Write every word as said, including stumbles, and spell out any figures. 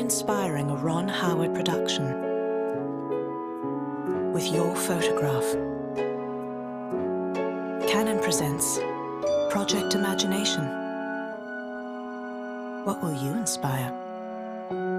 inspiring a Ron Howard production with your photograph. Canon presents Project Imagination. What will you inspire?